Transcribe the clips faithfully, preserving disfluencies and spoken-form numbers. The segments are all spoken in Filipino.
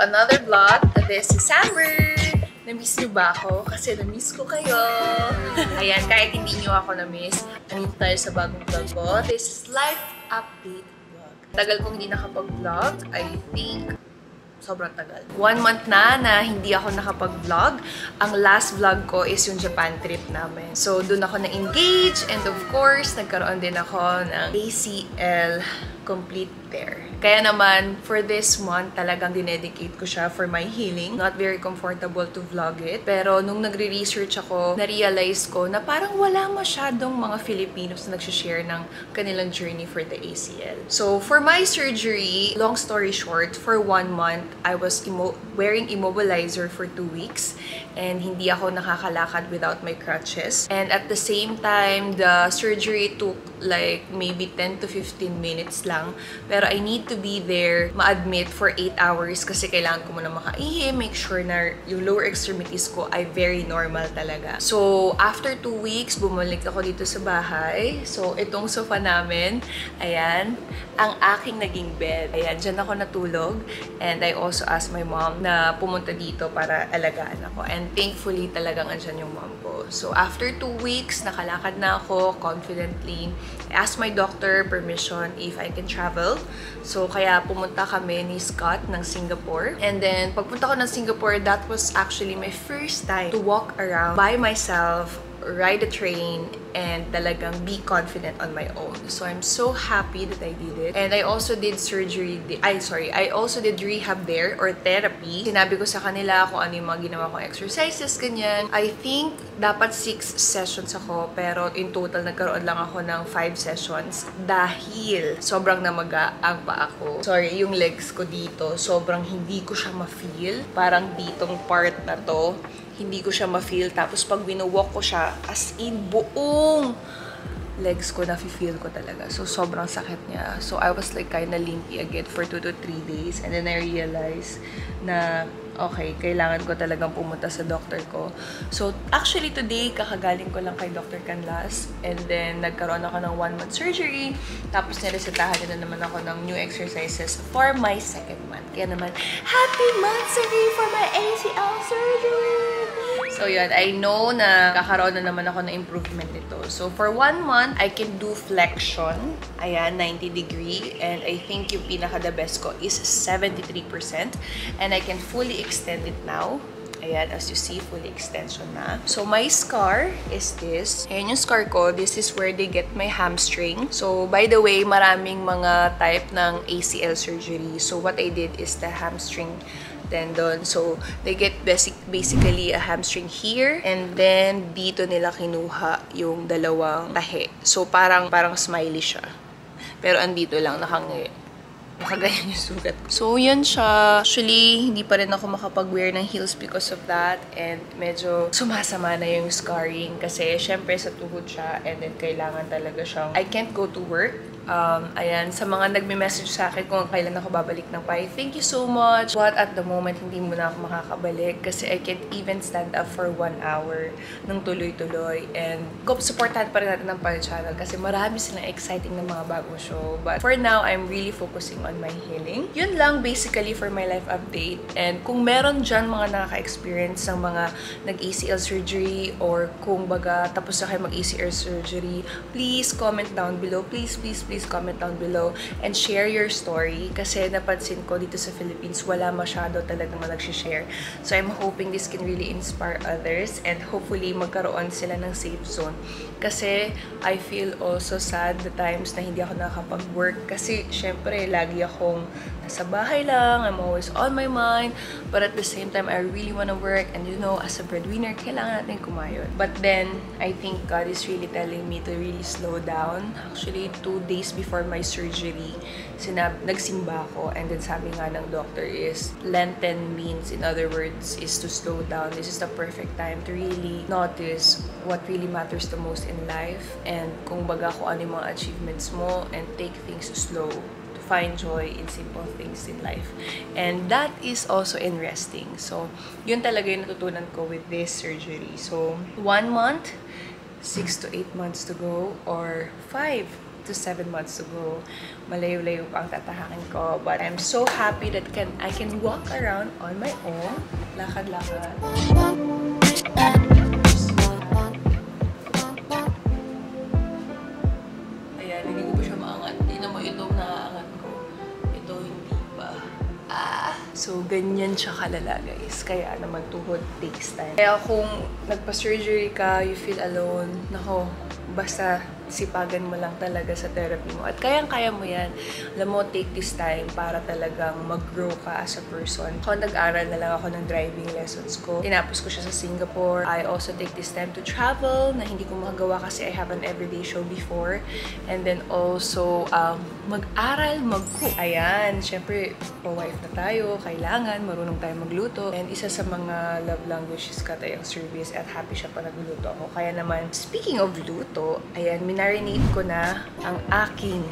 another vlog. This is Samber. Na-miss niyo ba ako? Kasi na-miss ko kayo. Ayan, kahit hindi niyo ako na-miss, andito tayo sa bagong vlog ko. This is life update vlog. Tagal kong hindi nakapag-vlog. I think sobrang tagal. One month na na hindi ako nakapag-vlog. Ang last vlog ko is yung Japan trip namin. So, dun ako na-engage and of course, nagkaroon din ako ng A C L complete tear. Kaya naman, for this month, talagang dinedicate ko siya for my healing. Not very comfortable to vlog it. Pero nung nagre-research ako, na-realize ko na parang wala masyadong mga Filipinos na nagsishare ng kanilang journey for the A C L. So, for my surgery, long story short, for one month, I was immo wearing immobilizer for two weeks. And hindi ako nakakalakad without my crutches. And at the same time, the surgery took like maybe ten to fifteen minutes lang. Pero I need to be there, ma-admit for eight hours kasi kailangan ko muna makaihi, make sure na yung lower extremities ko ay very normal talaga. So, after two weeks, bumalik ako dito sa bahay. So, itong sofa namin, ayan, ang aking naging bed. Ayan, dyan ako natulog. And I also asked my mom na pumunta dito para alagaan ako. And thankfully, talagang andyan yung mom ko. So, after two weeks, nakalakad na ako confidently. I asked my doctor permission if I can travel. So, kaya pumunta kami ni Scott ng Singapore. And then, pagpunta ko ng Singapore, that was actually my first time to walk around by myself, ride a train, and talagang be confident on my own. So, I'm so happy that I did it. And I also did surgery, I sorry, I also did rehab there or therapy. Sinabi ko sa kanila kung ano yung mga ginawa kong exercises, ganyan. I think dapat six sessions ako, pero in total nagkaroon lang ako ng five sessions dahil sobrang namaga ang paa ko. Sorry, yung legs ko dito, sobrang hindi ko siya ma-feel. Parang ditong part na to, hindi ko siya ma-feel. Tapos pag winowalk ko siya, as in buong legs ko, na-feel ko talaga. So, sobrang sakit niya. So, I was like kinda limpy again for two to three days. And then I realized na, okay, kailangan ko talagang pumunta sa doctor ko. So, actually today, kakagaling ko lang kay Doctor Canlas. And then, nagkaroon ako ng one-month surgery. Tapos, niresetahan na naman ako ng new exercises for my second month. Kaya naman, happy monthsary for my A C L surgery! So, yun. I know na kakaroon na naman ako ng improvement nito. So, for one month, I can do flexion. Ayan, ninety degree. And I think yung pinaka-the best ko is seventy-three percent. And I can fully extend it now. Ayan, as you see, fully extension na. So, my scar is this. Ayan yung scar ko. This is where they get my hamstring. So, by the way, maraming mga type ng A C L surgery. So, what I did is the hamstring tendon. So, they get basic, basically a hamstring here. And then, dito nila kinuha yung dalawang tahi. So, parang, parang smiley siya. Pero, andito lang, nakangiti. Nakaganyan yung sugat. So, yan siya. Actually, hindi pa rin ako makapag-wear ng heels because of that. And medyo sumasama na yung scarring. Kasi, syempre, sa tuhod siya. And then, kailangan talaga siyang, I can't go to work. Um, ayan, sa mga nagme-message sa akin kung kailan ako babalik ng Pai, thank you so much. But at the moment, hindi mo na ako makakabalik kasi I can't even stand up for one hour ng tuloy-tuloy. And supportahan pa rin natin ng Pai channel kasi marami silang exciting na mga bagong show. But for now, I'm really focusing on my healing. Yun lang basically for my life update. And kung meron dyan mga nakaka-experience ng mga nag-A C L surgery or kung baga tapos na kayo mag-A C L surgery, please comment down below. Please, please, please. Please comment down below and share your story kasi napansin ko dito sa Philippines wala masyado talagang nag-share. So I'm hoping this can really inspire others and hopefully magkaroon sila ng safe zone. Kasi I feel also sad the times na hindi ako nakakapag-work kasi syempre lagi akong nasa bahay lang, I'm always on my mind, but at the same time I really wanna work and you know, as a breadwinner, kailangan natin kumayod. But then, I think God is really telling me to really slow down. Actually, two days before my surgery, sinab nagsimba ako and then sabi nga ng doctor is Lenten means, in other words, is to slow down. This is the perfect time to really notice what really matters the most in life and kung baga kung ano yung mga achievements mo and take things slow. Find joy in simple things in life. And that is also in resting. So, yun talaga yung natutunan ko with this surgery. So, one month, six to eight months to go, or five to seven months to go. Malayo-layo pa ang tatahakin ko. But I'm so happy that can I can walk around on my own. Lakad-lakad. Ayan, hindi ko pa siya maangat. Tingnan mo itong nakaangat ko. Ito hindi pa. Ah, so, ganyan siya kalala, guys. Kaya naman tuhod takes time. Kaya kung nagpa-surgery ka, you feel alone, nako, basta sipagan mo lang talaga sa therapy mo. At kayang-kaya mo yan. Alam mo, take this time para talagang mag-grow ka as a person. Ako, nag-aral na lang ako ng driving lessons ko. Tinapos ko siya sa Singapore. I also take this time to travel na hindi ko magagawa kasi I have an everyday show before. And then also, um, mag-aral, mag-cook. Ayan, syempre, pa-wife na tayo. Kailangan, marunong tayo magluto. And isa sa mga love languages ka tayong service at happy siya pa nagluto ako. Kaya naman, speaking of luto, ayan, minarinate ko na ang aking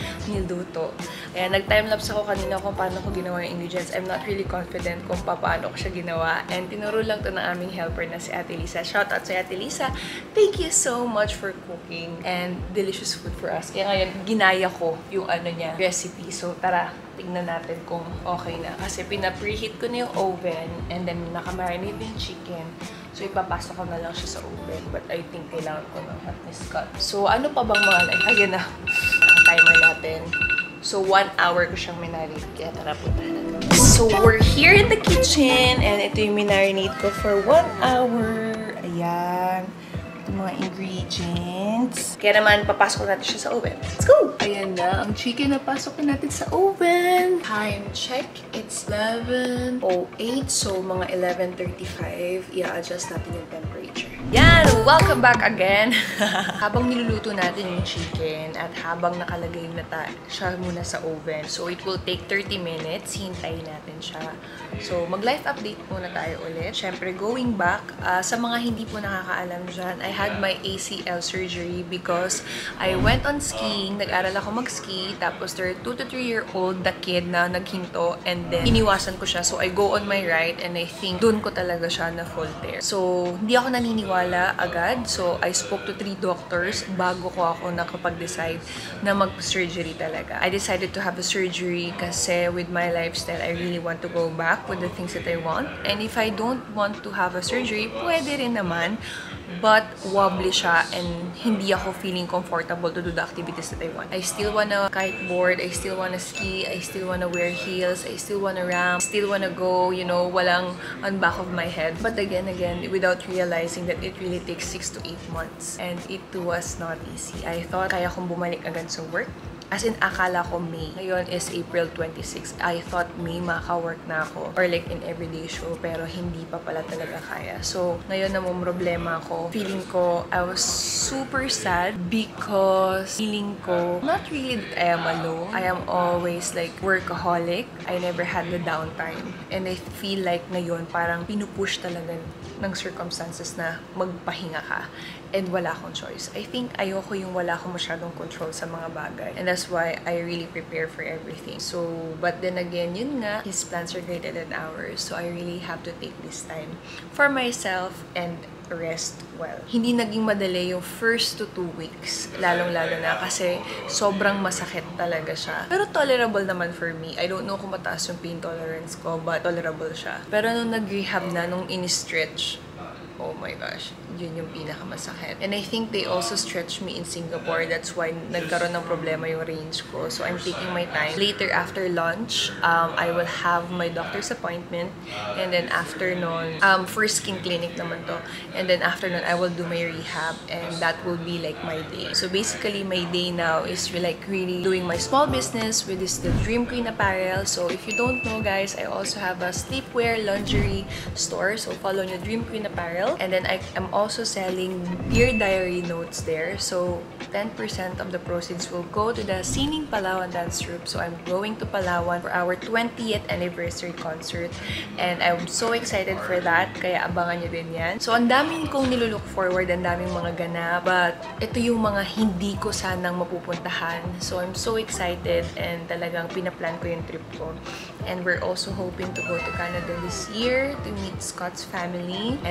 niluto. Ayan, nag-timelapse ako kanina kung paano ko ginawa yung ingredients. I'm not really confident kung paano ko siya ginawa. And tinuro lang to ng aming helper na si Ate Lisa. Shout out sa Ate Lisa. Thank you so much for cooking and delicious food for us. Kaya ngayon, ginaya ko yung ano niya, recipe. So tara, tignan natin kung okay na. Kasi pina-preheat ko na yung oven and then nakamarinate yung chicken. So, ipapasok ko na lang siya sa oven. But I think kailangan ko ng hot cut. So, ano pa bang mga like? Ayan na. Ang timer natin. So, one hour ko siyang minarinate. Kaya tara, puntahan natin. So, we're here in the kitchen. And ito yung minarinate ko for one hour. Ayan. Ito mga ingredients. Kaya naman, papasok natin siya sa oven. Let's go! Ayan na. Ang chicken na pasok natin sa oven. Time check. It's eleven oh eight. So, mga eleven thirty-five. I-adjust natin yung temperature. Yan! Welcome back again! Habang niluluto natin yung chicken at habang nakalagay na ta siya muna sa oven. So, it will take thirty minutes. Hintayin natin siya. So, mag-life update muna tayo ulit. Siyempre, going back, uh, sa mga hindi po nakakaalam dyan, I had my A C L surgery because I went on skiing. Nag-aral ako mag-ski. Tapos, there two to three year old the kid na naghinto and then iniwasan ko siya. So, I go on my right and I think doon ko talaga siya na full tear. So, hindi ako naniniwala agad. So, I spoke to three doctors bago ko ako nakapag-decide na mag-surgery talaga. I decided to have a surgery kasi with my lifestyle, I really want to go back with the things that I want. And if I don't want to have a surgery, pwede rin naman. But wobbly siya and hindi ako feeling comfortable to do the activities that I want. I still wanna kiteboard, I still wanna ski, I still wanna wear heels, I still wanna ramp, still wanna go, you know, walang on back of my head. But again, again, without realizing that it really takes six to eight months. And it was not easy. I thought kaya kong bumalik agad sa work. As in, akala ko May. Ngayon is April twenty-sixth. I thought May maka-work na ako. Or like in everyday show. Pero hindi pa pala talaga kaya. So, ngayon na mo problema ako. Feeling ko, I was super sad because feeling ko, not really that I am alone. I am always like workaholic. I never had the downtime. And I feel like ngayon, parang pinupush talaga ng circumstances na magpahinga ka. And wala akong choice. I think ayoko yung wala akong masyadong control sa mga bagay. And that's why I really prepare for everything. So, but then again, yun nga, his plans are greater than ours. So, I really have to take this time for myself and rest well. Hindi naging madali yung first to two weeks. Lalong-lalo na kasi sobrang masakit talaga siya. Pero tolerable naman for me. I don't know kung mataas yung pain tolerance ko, but tolerable siya. Pero nung nag-rehab na, nung in-stretch, oh my gosh, yun yung pinakamasakit. And I think they also stretched me in Singapore. That's why nagkaroon ng problema yung range ko. So I'm taking my time. Later, after lunch, um, I will have my doctor's appointment. And then after nun, um, first skin clinic naman to. And then after nun, I will do my rehab. And that will be like my day. So basically, my day now is like really doing my small business with this the Dream Queen apparel. So if you don't know, guys, I also have a sleepwear lingerie store. So follow nyo Dream Queen apparel. And then I am also selling Dear Diary notes there. So ten percent of the proceeds will go to the Sining Palawan Dance Troupe. So I'm going to Palawan for our twentieth anniversary concert. And I'm so excited for that. Kaya abangan nyo din yan. So ang daming kong nilulook forward, ang daming mga ganap. But ito yung mga hindi ko sanang mapupuntahan. So I'm so excited and talagang pinaplan ko yung trip ko. And we're also hoping to go to Canada this year to meet Scott's family. And I'm gonna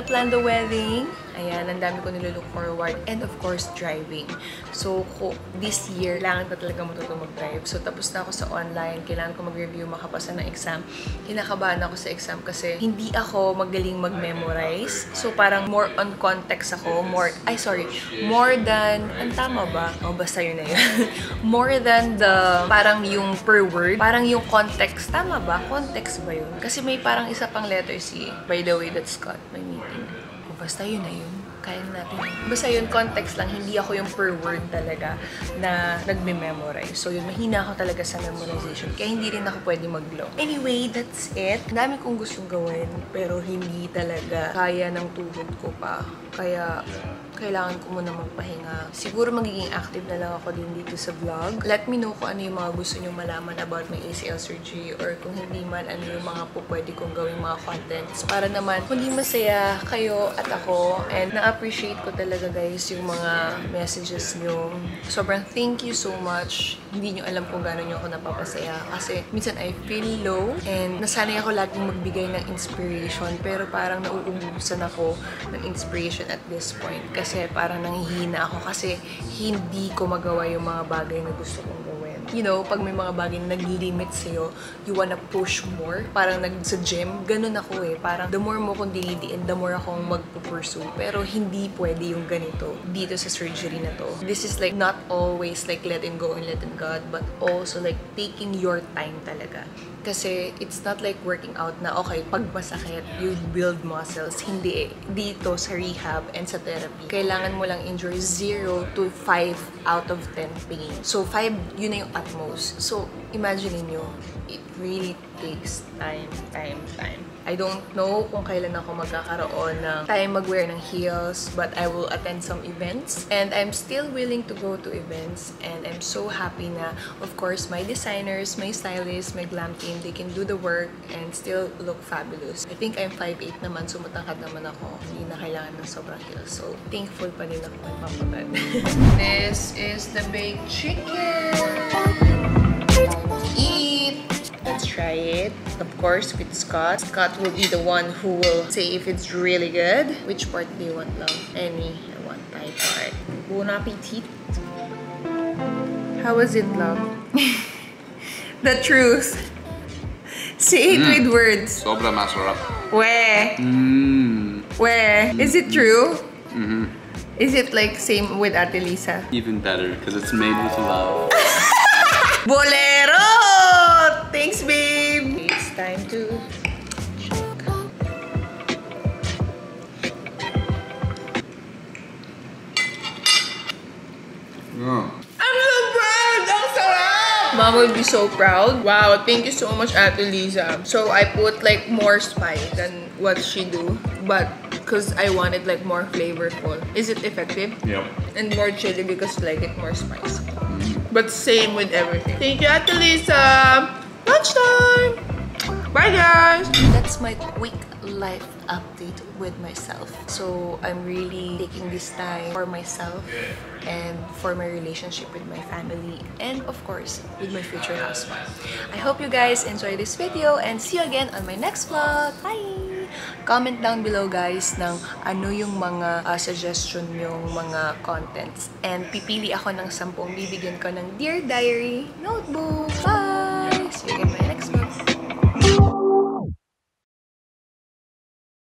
plan the wedding. Ayan, ang dami ko nilolook forward. And of course, driving. So, this year, kailangan ko talaga matutong mag-drive. So, tapos na ako sa online. Kailangan ko mag-review, makapasa ng exam. Kinakabahan ako sa exam kasi hindi ako magaling mag-memorize. So, parang more on context ako. More, ay sorry, more than, ang tama ba? O, oh, basta yun na yun. More than the, parang yung per word. Parang yung context. Tama ba? Context ba yun? Kasi may parang isa pang letter C. By the way, that's Scott, my meeting. Basta yun na yun. Kaya natin. Basta yun, context lang. Hindi ako yung per word talaga na nagme-memorize. So yun, mahina ako talaga sa memorization. Kaya hindi rin ako pwede mag-blow. Anyway, that's it. Ang dami kong gustong gawin, pero hindi talaga kaya ng tuhod ko pa. Kaya kailangan ko muna magpahinga. Siguro magiging active na lang ako din dito sa vlog. Let me know kung ano yung mga gusto nyo malaman about my A C L surgery, or kung hindi man, ano yung mga po pwede kong gawing mga contents para naman hindi masaya kayo at ako. And na-appreciate ko talaga guys yung mga messages nyo. Sobrang thank you so much. Hindi nyo alam kung gano'n nyo ako napapasaya. Kasi minsan I feel low and nasanay ako laging magbigay ng inspiration, pero parang nauubusan ako ng inspiration at this point. Kasi parang nanghihina ako kasi hindi ko magawa yung mga bagay na gusto kong gawin. You know, pag may mga bagay na nag-limit sa'yo, you wanna push more. Parang nag sa gym, ganun ako eh. Parang the more mo kong dinidiin, the more akong magpupursue. Pero hindi pwede yung ganito dito sa surgery na to. This is like not always like letting go and letting God, but also like taking your time talaga. Kasi it's not like working out na okay, pag masakit, you build muscles. Hindi eh. Dito sa rehab and sa therapy, kailangan mo lang enjoy zero to five out of ten pain. So five, yun na yung at most. So imagine nyo, it really takes time, time, time. I don't know kung kailan ako magkakaroon ng time mag-wear ng heels, but I will attend some events. And I'm still willing to go to events. And I'm so happy na, of course, my designers, my stylists, my glam team, they can do the work and still look fabulous. I think I'm five eight naman, so matangkad naman ako. Hindi na kailangan ng sobrang heels. So, thankful pa din ako magpapagad. This is the baked chicken. Eat! Let's try it. Of course, with Scott. Scott will be the one who will say if it's really good. Which part do you want, love? Any. I want Thai part. Bon appetit. How was it, love? The truth. Say it mm. with words. Sobra masarap. Where? Mm. Where? Is it true? Mm-hmm. Is it like same with Ate Lisa? Even better, because it's made with love. Bolero! Thanks, babe! It's time to check. Yeah. I'm so proud! Ang sarap! Mom will be so proud. Wow, thank you so much, Ate Lisa. So I put like more spice than what she do, but because I wanted like more flavorful. Is it effective? Yep. And more chili because I like it more spicy. Mm. But same with everything. Thank you, Ate Lisa! Lunchtime! Bye, guys! That's my quick life update with myself. So I'm really taking this time for myself and for my relationship with my family, and of course with my future husband. I hope you guys enjoy this video and see you again on my next vlog. Bye! Comment down below guys ng ano yung mga uh, suggestion yung mga contents, and pipili ako ng sampung bibigyan ko ng Dear Diary notebook. Bye!